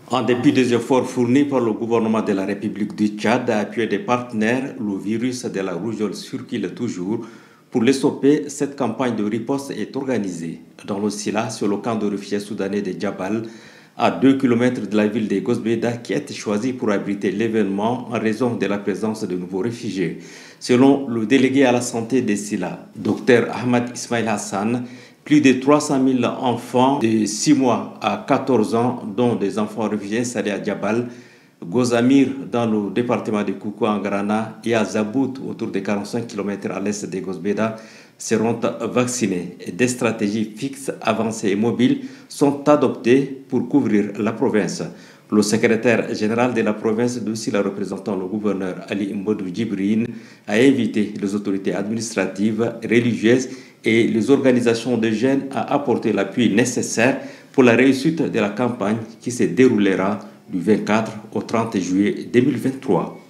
En dépit des efforts fournis par le gouvernement de la République du Tchad à appuyer des partenaires, le virus de la rougeole circule toujours. Pour le stopper, cette campagne de riposte est organisée. Dans le Sila, sur le camp de réfugiés soudanais de Djabal, à 2 kilomètres de la ville de Gosbeda, qui a été choisi pour abriter l'événement en raison de la présence de nouveaux réfugiés. Selon le délégué à la santé des Sila, Dr Ahmad Ismail Hassan, plus de 300 000 enfants de 6 mois à 14 ans, dont des enfants réfugiés installés à Djabal, Gozamir dans le département de Koukou en Grana et à Zabout, autour de 45 km à l'est de Gosbeda, seront vaccinés. Des stratégies fixes, avancées et mobiles sont adoptées pour couvrir la province. Le secrétaire général de la province, aussi la représentant le gouverneur Ali Mbodou Djibrine, a invité les autorités administratives, religieuses et les organisations de jeunes à apporter l'appui nécessaire pour la réussite de la campagne qui se déroulera du 24 au 30 juillet 2023.